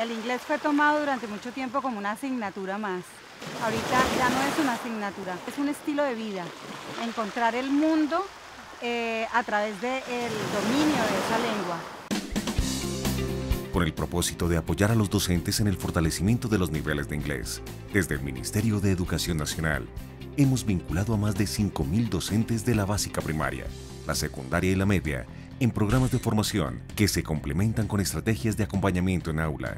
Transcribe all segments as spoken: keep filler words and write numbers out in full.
El inglés fue tomado durante mucho tiempo como una asignatura más. Ahorita ya no es una asignatura, es un estilo de vida. Encontrar el mundo eh, a través del dominio de esa lengua. Con el propósito de apoyar a los docentes en el fortalecimiento de los niveles de inglés, desde el Ministerio de Educación Nacional, hemos vinculado a más de cinco mil docentes de la básica primaria, la secundaria y la media, en programas de formación que se complementan con estrategias de acompañamiento en aula.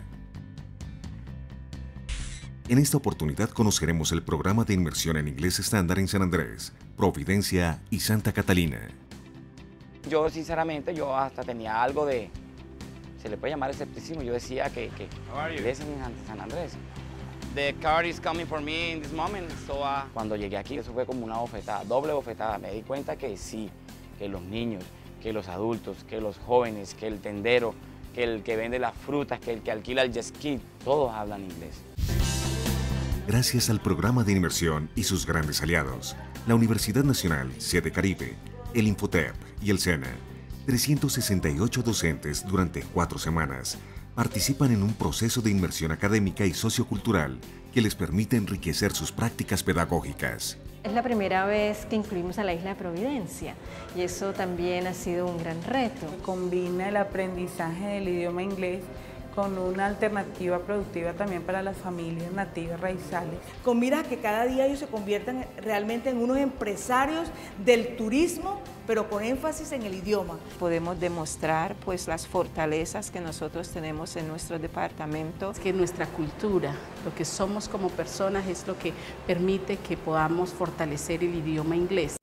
En esta oportunidad conoceremos el programa de inmersión en inglés estándar en San Andrés, Providencia y Santa Catalina. Yo sinceramente, yo hasta tenía algo de, se le puede llamar escepticismo, yo decía que, que inglés en San Andrés. The card is coming for me in this moment, so, uh... Cuando llegué aquí, eso fue como una bofetada, doble bofetada. Me di cuenta que sí, que los niños, que los adultos, que los jóvenes, que el tendero, que el que vende las frutas, que el que alquila el jet ski, todos hablan inglés. Gracias al programa de inmersión y sus grandes aliados, la Universidad Nacional, Sede Caribe, el Infotep y el SENA, trescientos sesenta y ocho docentes durante cuatro semanas participan en un proceso de inmersión académica y sociocultural que les permite enriquecer sus prácticas pedagógicas. Es la primera vez que incluimos a la isla de Providencia y eso también ha sido un gran reto. Combina el aprendizaje del idioma inglés con una alternativa productiva también para las familias nativas raizales. Con miras a que cada día ellos se conviertan realmente en unos empresarios del turismo, pero con énfasis en el idioma. Podemos demostrar pues las fortalezas que nosotros tenemos en nuestro departamento. Es que nuestra cultura, lo que somos como personas es lo que permite que podamos fortalecer el idioma inglés.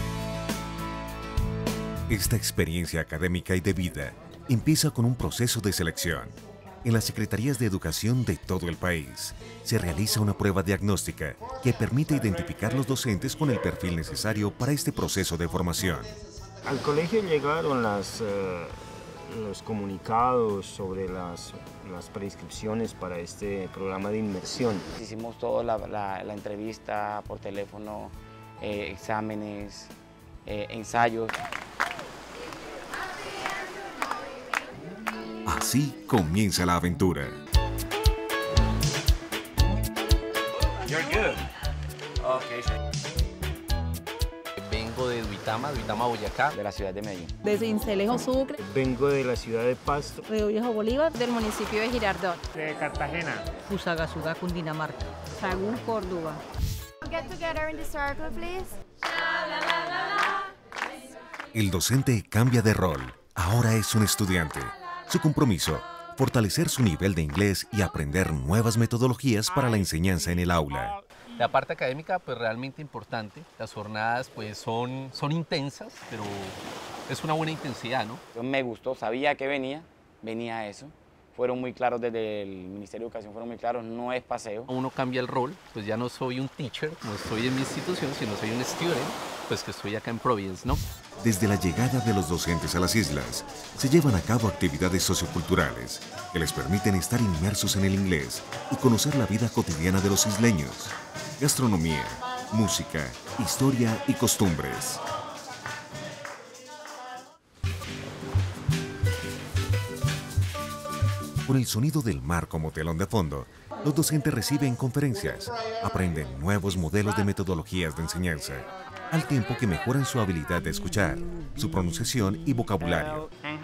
Esta experiencia académica y de vida empieza con un proceso de selección. En las Secretarías de Educación de todo el país se realiza una prueba diagnóstica que permite identificar los docentes con el perfil necesario para este proceso de formación. Al colegio llegaron las, uh, los comunicados sobre las, las prescripciones para este programa de inmersión. Hicimos toda la, la, la entrevista por teléfono, eh, exámenes, eh, ensayos. Así comienza la aventura. You're good. Okay. Vengo de Duitama, Duitama, Boyacá. De la ciudad de Medellín. De Cincelejo, Sucre. Vengo de la ciudad de Pasto. Río Viejo, Bolívar. Del municipio de Girardot. De Cartagena. Fusagasugá, Cundinamarca. Sagún, Córdoba. Get together in the circle, please. El docente cambia de rol. Ahora es un estudiante. Su compromiso, fortalecer su nivel de inglés y aprender nuevas metodologías para la enseñanza en el aula. La parte académica, pues realmente importante. Las jornadas, pues son, son intensas, pero es una buena intensidad, ¿no? Yo me gustó, sabía que venía, venía a eso. Fueron muy claros desde el Ministerio de Educación, fueron muy claros, no es paseo. Uno cambia el rol, pues ya no soy un teacher, no estoy en mi institución, sino soy un student, pues que estoy acá en Providence, ¿no? Desde la llegada de los docentes a las islas, se llevan a cabo actividades socioculturales que les permiten estar inmersos en el inglés y conocer la vida cotidiana de los isleños, gastronomía, música, historia y costumbres. Con el sonido del mar como telón de fondo, los docentes reciben conferencias, aprenden nuevos modelos de metodologías de enseñanza, al tiempo que mejoran su habilidad de escuchar, su pronunciación y vocabulario.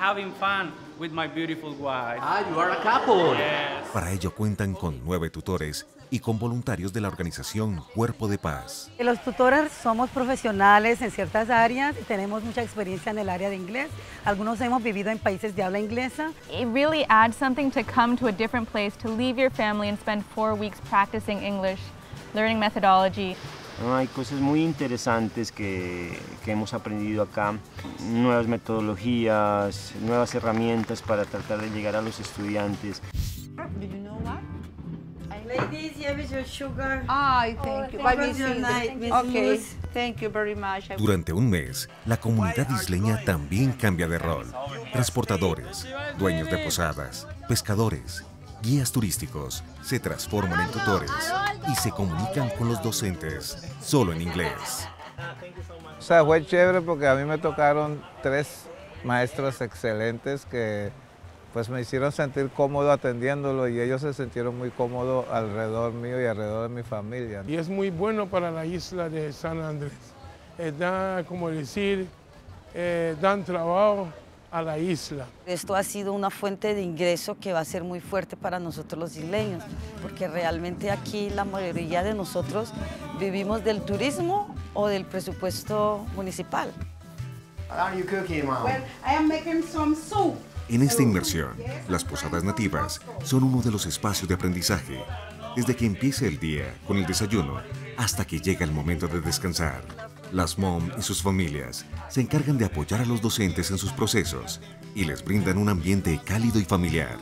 Ah, you are a couple. Yes. Para ello cuentan con nueve tutores y con voluntarios de la organización Cuerpo de Paz. Los tutores somos profesionales en ciertas áreas y tenemos mucha experiencia en el área de inglés. Algunos hemos vivido en países de habla inglesa. It really adds something to come to a different place, to leave your family and spend four weeks practicing English, learning methodology. Hay cosas muy interesantes que, que hemos aprendido acá, nuevas metodologías, nuevas herramientas para tratar de llegar a los estudiantes. Do you know what? Ladies, here is your sugar. Ay, thank you. Bye, Miss Miss Okay, thank you very much. Durante un mes, la comunidad isleña también cambia de rol. Transportadores, dueños de posadas, pescadores, guías turísticos se transforman en tutores y se comunican con los docentes solo en inglés. O sea, fue chévere porque a mí me tocaron tres maestros excelentes que pues me hicieron sentir cómodo atendiéndolo y ellos se sintieron muy cómodos alrededor mío y alrededor de mi familia. Y es muy bueno para la isla de San Andrés. Eh, da, como decir, eh, dan trabajo a la isla. Esto ha sido una fuente de ingreso que va a ser muy fuerte para nosotros los isleños, porque realmente aquí la mayoría de nosotros vivimos del turismo o del presupuesto municipal. What are you cooking, Mom? Well, I am making some soup. En esta inmersión, las posadas nativas son uno de los espacios de aprendizaje, desde que empieza el día con el desayuno hasta que llega el momento de descansar. Las mom y sus familias se encargan de apoyar a los docentes en sus procesos y les brindan un ambiente cálido y familiar.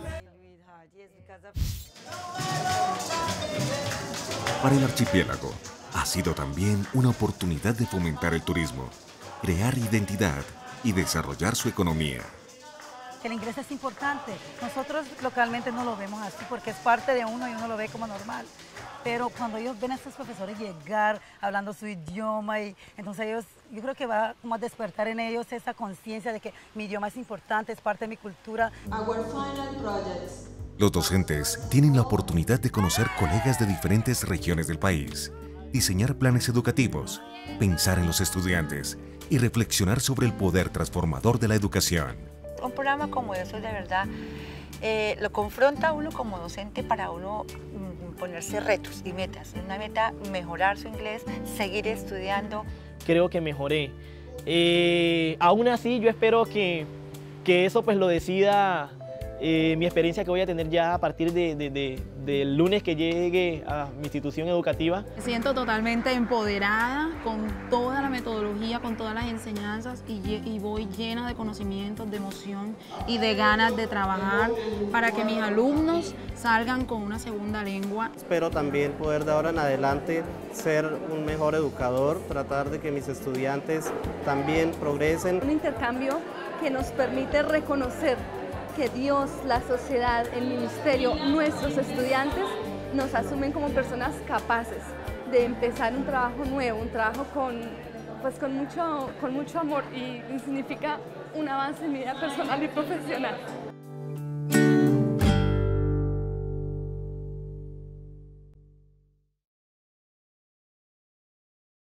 Para el archipiélago, ha sido también una oportunidad de fomentar el turismo, crear identidad y desarrollar su economía. El ingreso es importante. Nosotros localmente no lo vemos así porque es parte de uno y uno lo ve como normal. Pero cuando ellos ven a estos profesores llegar hablando su idioma, y entonces ellos, yo creo que va como a despertar en ellos esa conciencia de que mi idioma es importante, es parte de mi cultura. Los docentes tienen la oportunidad de conocer colegas de diferentes regiones del país, diseñar planes educativos, pensar en los estudiantes y reflexionar sobre el poder transformador de la educación. Un programa como eso de verdad eh, lo confronta a uno como docente para uno mm, ponerse retos y metas. Una meta, mejorar su inglés, seguir estudiando. Creo que mejoré. Eh, aún así yo espero que, que eso pues lo decida eh, mi experiencia que voy a tener ya a partir de, de, de, del lunes que llegue a mi institución educativa. Me siento totalmente empoderada con toda la metodología, con todas las enseñanzas y, y voy llena de conocimientos, de emoción y de ganas de trabajar para que mis alumnos salgan con una segunda lengua. Espero también poder de ahora en adelante ser un mejor educador, tratar de que mis estudiantes también progresen. Un intercambio que nos permite reconocer que Dios, la sociedad, el ministerio, nuestros estudiantes nos asumen como personas capaces de empezar un trabajo nuevo, un trabajo con, pues con, mucho, con mucho amor y significa un avance en mi vida personal y profesional.